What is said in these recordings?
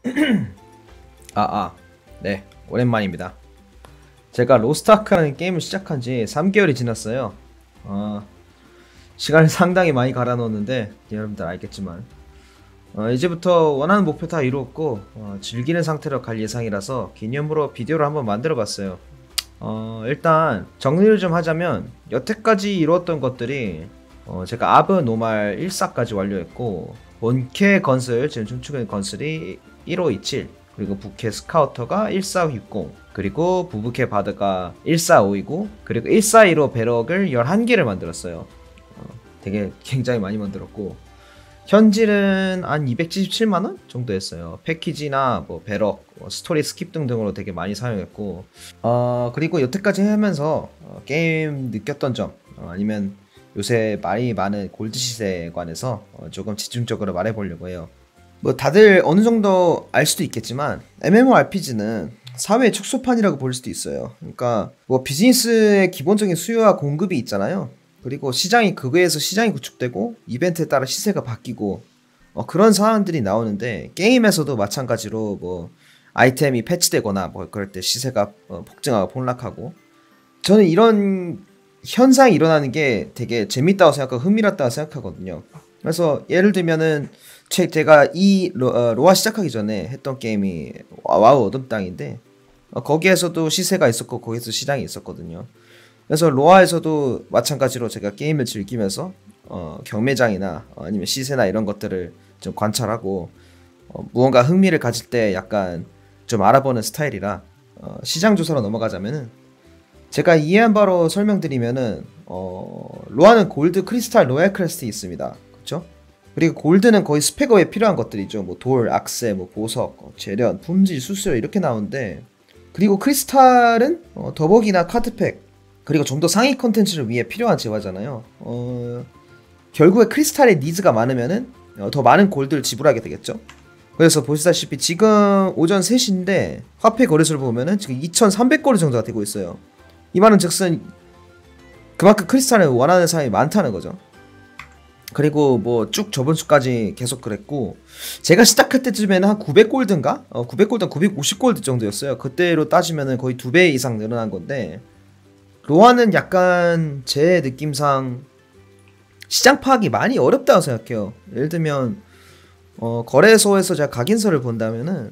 네, 오랜만입니다. 제가 로스트아크라는 게임을 시작한 지 3개월이 지났어요. 시간을 상당히 많이 갈아 넣었는데 여러분들 알겠지만 이제부터 원하는 목표 다 이루었고 즐기는 상태로 갈 예상이라서 기념으로 비디오를 한번 만들어 봤어요. 일단 정리를 좀 하자면 여태까지 이루었던 것들이 제가 아브 노말 1사까지 완료했고, 본캐 건슬, 지금 춤추는 건슬이 1527, 그리고 부캐 스카우터가 1460, 그리고 부부캐 바드가 1452고, 그리고 1415 배럭을 11개를 만들었어요. 되게 굉장히 많이 만들었고, 현질은 한 277만원 정도 했어요. 패키지나 뭐 배럭, 스토리 스킵 등등으로 되게 많이 사용했고, 그리고 여태까지 하면서 게임 느꼈던 점, 아니면 요새 많이 많은 골드 시세에 관해서 조금 집중적으로 말해보려고 해요. 뭐 다들 어느 정도 알 수도 있겠지만 MMORPG는 사회의 축소판이라고 볼 수도 있어요. 그러니까 뭐 비즈니스의 기본적인 수요와 공급이 있잖아요. 그리고 시장이 그거에서 시장이 구축되고 이벤트에 따라 시세가 바뀌고 그런 상황들이 나오는데, 게임에서도 마찬가지로 뭐 아이템이 패치되거나 뭐 그럴 때 시세가 폭증하고 폭락하고, 저는 이런 현상이 일어나는 게 되게 재밌다고 생각하고 흥미롭다고 생각하거든요. 그래서 예를 들면은 제가 이 로아 시작하기 전에 했던 게임이 와우 어둠 땅인데, 거기에서도 시세가 있었고 거기서 시장이 있었거든요. 그래서 로아에서도 마찬가지로 제가 게임을 즐기면서 경매장이나 아니면 시세나 이런 것들을 좀 관찰하고 무언가 흥미를 가질 때 약간 좀 알아보는 스타일이라, 시장 조사로 넘어가자면은 제가 이해한 바로 설명드리면은 로아는 골드, 크리스탈, 로얄 크레스트 있습니다. 그쵸? 그리고 골드는 거의 스펙업에 필요한 것들이죠. 뭐 돌, 악세, 뭐 보석, 재련, 품질, 수수료 이렇게 나오는데, 그리고 크리스탈은 더벅이나 카드팩, 그리고 좀 더 상위 컨텐츠를 위해 필요한 재화잖아요. 결국에 크리스탈의 니즈가 많으면은 더 많은 골드를 지불하게 되겠죠. 그래서 보시다시피 지금 오전 3시인데 화폐 거래소를 보면은 지금 2300거래 정도가 되고 있어요. 이 말은 즉슨 그만큼 크리스탈을 원하는 사람이 많다는 거죠. 그리고 뭐 쭉 저번 주까지 계속 그랬고, 제가 시작할 때쯤에는 한 900골드인가? 900골드, 950골드 정도였어요. 그때로 따지면은 거의 2배 이상 늘어난 건데, 로아는 약간 제 느낌상 시장 파악이 많이 어렵다고 생각해요. 예를 들면 거래소에서 제가 각인서를 본다면은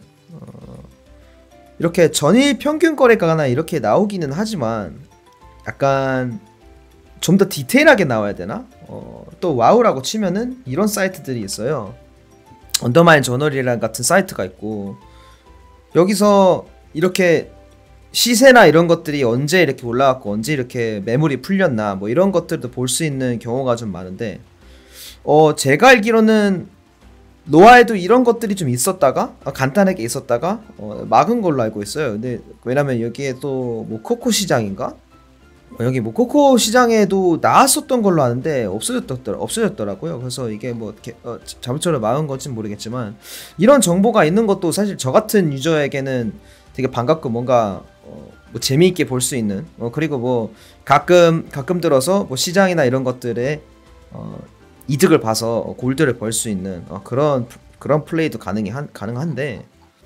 이렇게 전일 평균 거래가나 이렇게 나오기는 하지만 약간 좀 더 디테일하게 나와야 되나? 또 와우라고 치면은 이런 사이트들이 있어요. 언더마인 저널이랑 같은 사이트가 있고, 여기서 이렇게 시세나 이런 것들이 언제 이렇게 올라갔고 언제 이렇게 매물이 풀렸나 뭐 이런 것들도 볼 수 있는 경우가 좀 많은데, 제가 알기로는 노아에도 이런 것들이 좀 있었다가 간단하게 있었다가 막은 걸로 알고 있어요. 근데 왜냐면 여기에 또 뭐 코코 시장인가? 여기 뭐 코코 시장에도 나왔었던 걸로 아는데 없어졌더라고요. 그래서 이게 뭐 잘못처럼 막은 건지는 모르겠지만, 이런 정보가 있는 것도 사실 저 같은 유저에게는 되게 반갑고 뭔가 뭐 재미있게 볼 수 있는, 그리고 뭐 가끔 들어서 뭐 시장이나 이런 것들에 이득을 봐서 골드를 벌 수 있는 그런 플레이도 가능한데,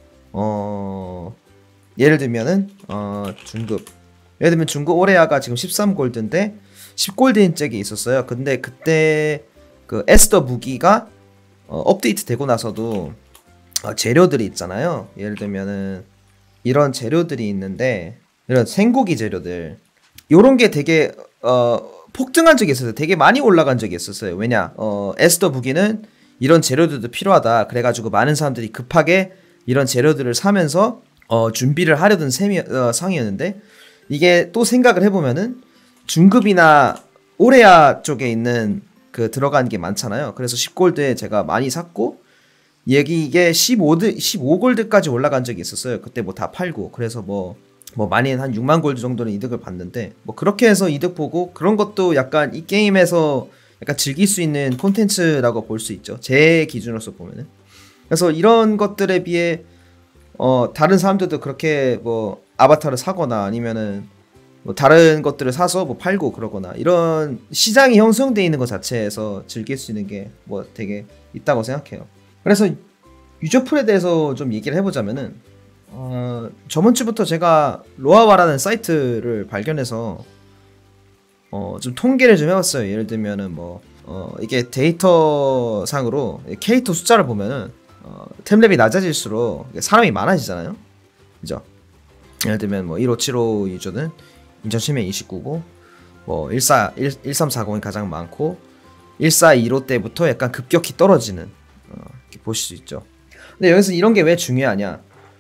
예를 들면은 중급, 예를 들면 중급 오레아가 지금 13골드인데 10골드인 짝이 있었어요. 근데 그때 그 에스더 무기가 업데이트 되고 나서도 재료들이 있잖아요. 예를 들면은 이런 재료들이 있는데, 이런 생고기 재료들, 요런 게 되게 폭등한 적이 있었어요. 되게 많이 올라간 적이 있었어요. 왜냐, 에스더 무기는 이런 재료들도 필요하다 그래가지고 많은 사람들이 급하게 이런 재료들을 사면서 준비를 하려던 상이었는데, 이게 또 생각을 해보면은 중급이나 오레아 쪽에 있는 그 들어간 게 많잖아요. 그래서 10골드에 제가 많이 샀고, 이게 15골드까지 올라간 적이 있었어요. 그때 뭐 다 팔고. 그래서 뭐 많이 한 6만 골드 정도는 이득을 봤는데, 뭐 그렇게 해서 이득 보고, 그런 것도 약간 이 게임에서 약간 즐길 수 있는 콘텐츠라고 볼 수 있죠. 제 기준으로서 보면은. 그래서 이런 것들에 비해 다른 사람들도 그렇게 뭐 아바타를 사거나 아니면은 뭐 다른 것들을 사서 뭐 팔고 그러거나, 이런 시장이 형성되어 있는 것 자체에서 즐길 수 있는 게 뭐 되게 있다고 생각해요. 그래서 유저풀에 대해서 좀 얘기를 해보자면은 저번주부터 제가 로아와라는 사이트를 발견해서 좀 통계를 좀 해봤어요. 예를 들면은 뭐 이게 데이터 상으로 캐릭터 숫자를 보면은 템랩이 낮아질수록 사람이 많아지잖아요. 그죠? 예를 들면 뭐 1575 유저는 인천 치면 29고 뭐 1340이 가장 많고 1425 때부터 약간 급격히 떨어지는 이렇게 보실 수 있죠. 근데 여기서 이런 게 왜 중요하냐?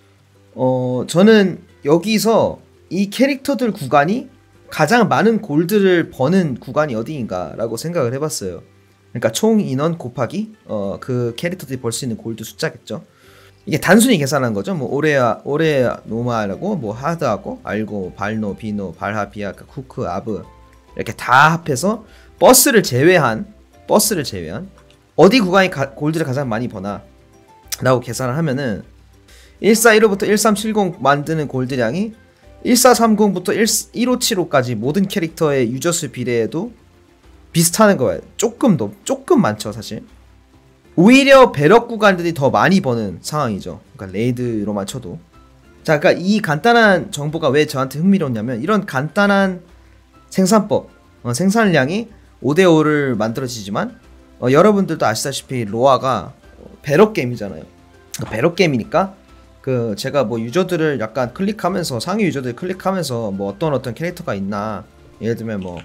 저는 여기서 이 캐릭터들 구간이 가장 많은 골드를 버는 구간이 어디인가 라고 생각을 해봤어요. 그러니까 총 인원 곱하기 그 캐릭터들이 벌 수 있는 골드 숫자겠죠. 이게 단순히 계산한 거죠. 뭐 오레아 노마라고 뭐 하드하고 알고 발노 비노 발하 비아카 쿠크 아브 이렇게 다 합해서 버스를 제외한 어디 구간이 골드를 가장 많이 버나 라고 계산을 하면은 1415부터 1370 만드는 골드량이 1430부터 1575까지 모든 캐릭터의 유저수 비례에도 비슷하는 거예요. 조금 많죠 사실. 오히려 배럭 구간들이 더 많이 버는 상황이죠. 그러니까 레이드로만 쳐도. 자, 그러니까 이 간단한 정보가 왜 저한테 흥미로웠냐면 이런 간단한 생산법, 생산량이 5대5를 만들어지지만 여러분들도 아시다시피 로아가 배럭 게임이잖아요. 그러니까 배럭 게임이니까 제가 뭐 유저들을 약간 클릭하면서 상위 유저들 클릭하면서 뭐 어떤 캐릭터가 있나 예를 들면 뭐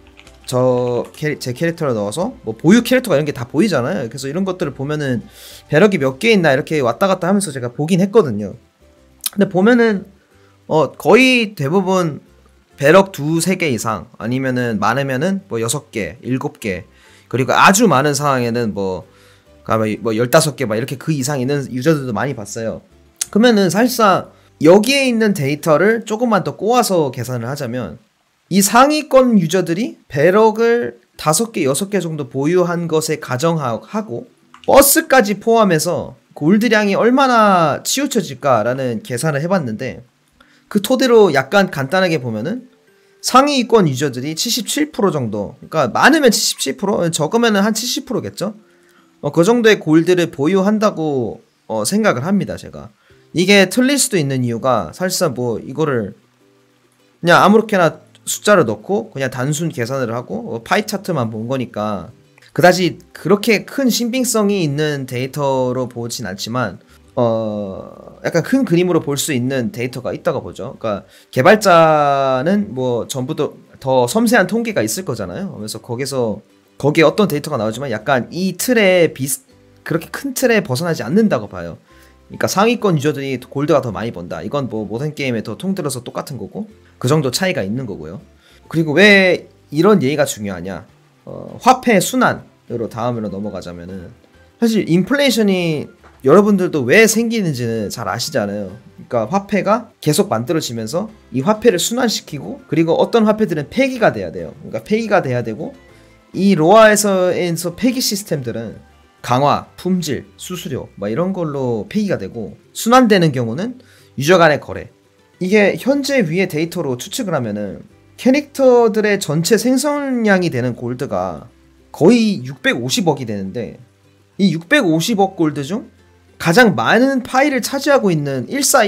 제 캐릭터를 넣어서 뭐 보유 캐릭터가 이런 게 다 보이잖아요. 그래서 이런 것들을 보면은 배럭이 몇 개 있나 이렇게 왔다 갔다 하면서 제가 보긴 했거든요. 근데 보면은 거의 대부분 배럭 2-3개 이상 아니면은 많으면은 뭐 6개, 7개 그리고 아주 많은 상황에는 뭐 15개 막 이렇게 그 이상 있는 유저들도 많이 봤어요. 그러면은 사실상 여기에 있는 데이터를 조금만 더 꼬아서 계산을 하자면 이 상위권 유저들이 배럭을 5개, 6개 정도 보유한 것에 가정하고 버스까지 포함해서 골드량이 얼마나 치우쳐질까라는 계산을 해봤는데 그 토대로 약간 간단하게 보면은 상위권 유저들이 77% 정도, 그러니까 많으면 77%, 적으면 한 70%겠죠? 그 정도의 골드를 보유한다고 생각을 합니다, 제가. 이게 틀릴 수도 있는 이유가 사실상 뭐 이거를 그냥 아무렇게나 숫자를 넣고 그냥 단순 계산을 하고 파이 차트만 본 거니까 그다지 그렇게 큰 신빙성이 있는 데이터로 보진 않지만 약간 큰 그림으로 볼 수 있는 데이터가 있다고 보죠. 그러니까 개발자는 뭐 전부 더 섬세한 통계가 있을 거잖아요. 그래서 거기에 어떤 데이터가 나오지만 약간 이 틀에 그렇게 큰 틀에 벗어나지 않는다고 봐요. 그러니까 상위권 유저들이 골드가 더 많이 번다. 이건 뭐 모든 게임에 더 통틀어서 똑같은 거고 그 정도 차이가 있는 거고요. 그리고 왜 이런 얘기가 중요하냐? 화폐 순환으로 다음으로 넘어가자면은 사실 인플레이션이 여러분들도 왜 생기는지는 잘 아시잖아요. 그러니까 화폐가 계속 만들어지면서 이 화폐를 순환시키고 그리고 어떤 화폐들은 폐기가 돼야 돼요. 그러니까 폐기가 돼야 되고 이 로아에서 폐기 시스템들은 강화, 품질, 수수료 뭐 이런 걸로 폐기가 되고 순환되는 경우는 유저 간의 거래. 이게 현재 위의 데이터로 추측을 하면은 캐릭터들의 전체 생성량이 되는 골드가 거의 650억이 되는데 이 650억 골드 중 가장 많은 파일을 차지하고 있는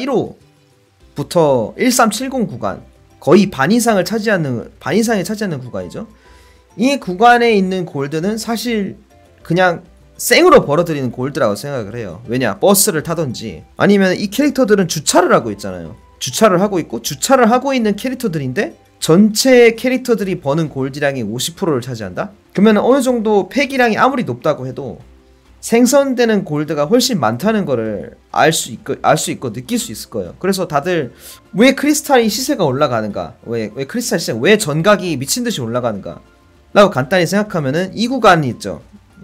1415부터 1370 구간 거의 반 이상을 차지하는 구간이죠. 이 구간에 있는 골드는 사실 그냥 생으로 벌어들이는 골드라고 생각을 해요. 왜냐? 버스를 타던지 아니면 이 캐릭터들은 주차를 하고 있잖아요. 주차를 하고 있고 주차를 하고 있는 캐릭터들인데 전체 캐릭터들이 버는 골드량의 50%를 차지한다? 그러면 어느 정도 폐기량이 아무리 높다고 해도 생성되는 골드가 훨씬 많다는 거를 알 수 있고 느낄 수 있을 거예요. 그래서 다들 왜 크리스탈이 시세가 올라가는가? 왜 크리스탈 시세, 왜 전각이 미친듯이 올라가는가? 라고 간단히 생각하면은 이 구간이 있죠.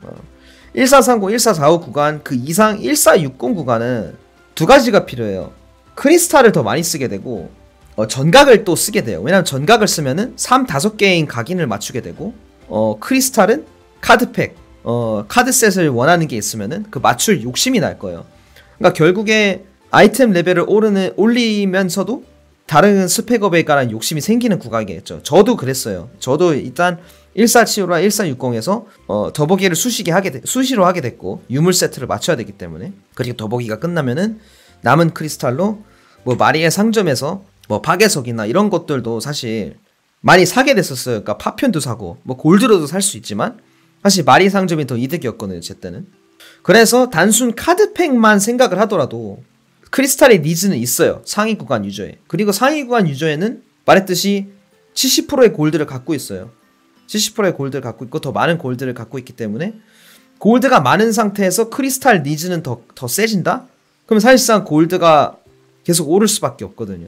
1430, 1445 구간 그 이상 1460 구간은 두 가지가 필요해요. 크리스탈을 더 많이 쓰게 되고 전각을 또 쓰게 돼요. 왜냐면 전각을 쓰면은 3-5개인 각인을 맞추게 되고 크리스탈은 카드팩 카드셋을 원하는 게 있으면은 그 맞출 욕심이 날 거예요. 그러니까 결국에 아이템 레벨을 올리면서도 다른 스펙업에 관한 욕심이 생기는 구간이겠죠. 저도 그랬어요. 저도 일단 1475랑 1460에서 더보기를 수시로 하게 됐고 유물 세트를 맞춰야 되기 때문에, 그리고 더보기가 끝나면은 남은 크리스탈로 뭐 마리의 상점에서 뭐 파괴석이나 이런 것들도 사실 많이 사게 됐었어요. 그러니까 파편도 사고 뭐 골드로도 살 수 있지만 사실 마리 상점이 더 이득이었거든요, 제 때는. 그래서 단순 카드팩만 생각을 하더라도 크리스탈의 니즈는 있어요, 상위 구간 유저에. 그리고 상위 구간 유저에는 말했듯이 70%의 골드를 갖고 있어요. 70%의 골드를 갖고 있고 더 많은 골드를 갖고 있기 때문에 골드가 많은 상태에서 크리스탈 니즈는 더 세진다? 그럼 사실상 골드가 계속 오를 수밖에 없거든요.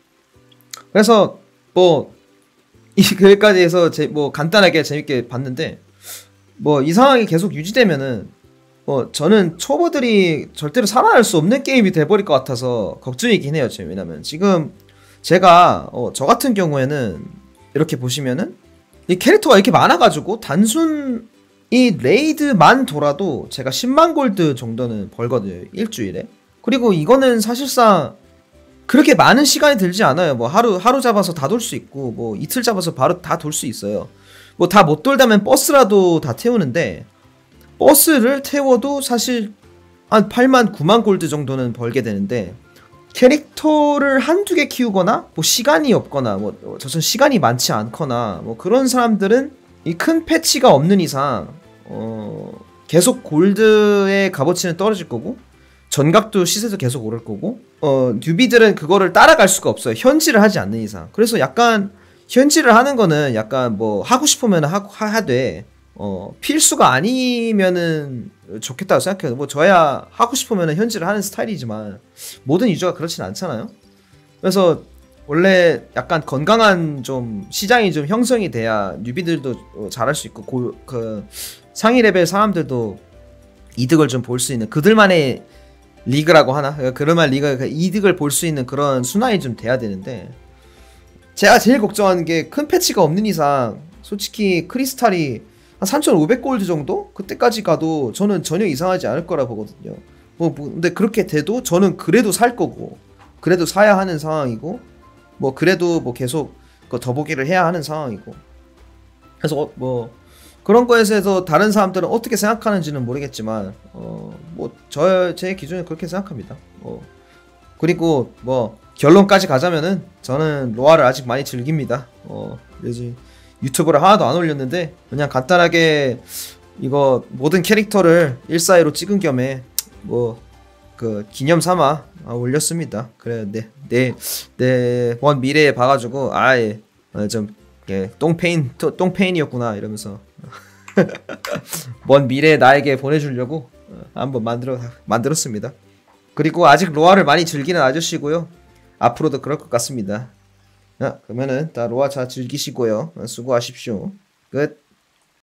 그래서 뭐 이 글까지 해서 뭐 간단하게 재밌게 봤는데, 뭐 이 상황이 계속 유지되면은 뭐 저는 초보들이 절대로 살아날 수 없는 게임이 돼버릴 것 같아서 걱정이긴 해요. 왜냐면 지금 제가 저 같은 경우에는 이렇게 보시면은 이 캐릭터가 이렇게 많아가지고 단순 이 레이드만 돌아도 제가 10만 골드 정도는 벌거든요, 일주일에. 그리고 이거는 사실상 그렇게 많은 시간이 들지 않아요. 뭐 하루 잡아서 다 돌 수 있고 뭐 이틀 잡아서 바로 다 돌 수 있어요. 뭐 다 못 돌다면 버스라도 다 태우는데, 버스를 태워도 사실 한 8만 9만 골드 정도는 벌게 되는데, 캐릭터를 한두 개 키우거나 뭐 시간이 없거나 뭐 저선 시간이 많지 않거나 뭐 그런 사람들은 이 큰 패치가 없는 이상 계속 골드의 값어치는 떨어질 거고 전각도 시세도 계속 오를 거고, 뉴비들은 그거를 따라갈 수가 없어요, 현질을 하지 않는 이상. 그래서 약간 현질을 하는 거는 약간 뭐 하고 싶으면 하되 필수가 아니면은 좋겠다고 생각해요. 뭐 저야 하고 싶으면 현질을 하는 스타일이지만 모든 유저가 그렇진 않잖아요. 그래서 원래 약간 건강한 좀 시장이 좀 형성이 돼야 뉴비들도 잘할 수 있고 그 상위 레벨 사람들도 이득을 좀 볼 수 있는, 그들만의 리그라고 하나? 그럴만 리그 이득을 볼 수 있는 그런 순환이 좀 돼야 되는데, 제가 제일 걱정하는 게 큰 패치가 없는 이상 솔직히 크리스탈이 한 3,500골드 정도? 그때까지 가도 저는 전혀 이상하지 않을 거라 보거든요. 근데 그렇게 돼도 저는 그래도 살 거고, 그래도 사야 하는 상황이고, 뭐 그래도 뭐 계속 더보기를 해야 하는 상황이고. 그래서 뭐 그런 거에 대해서 다른 사람들은 어떻게 생각하는지는 모르겠지만 뭐 제 기준에 그렇게 생각합니다. 그리고 뭐 결론까지 가자면은 저는 로아를 아직 많이 즐깁니다. 요즘 유튜브를 하나도 안 올렸는데 그냥 간단하게 이거 모든 캐릭터를 142로 찍은 겸에 뭐 그 기념 삼아 올렸습니다. 그래 내 미래에 봐가지고 아예 좀 똥페인이었구나 이러면서 먼 미래에 나에게 보내주려고 한번 만들었습니다. 그리고 아직 로아를 많이 즐기는 아저씨고요. 앞으로도 그럴 것 같습니다. 그러면은 다 로아 잘 즐기시고요. 수고하십시오. 끝.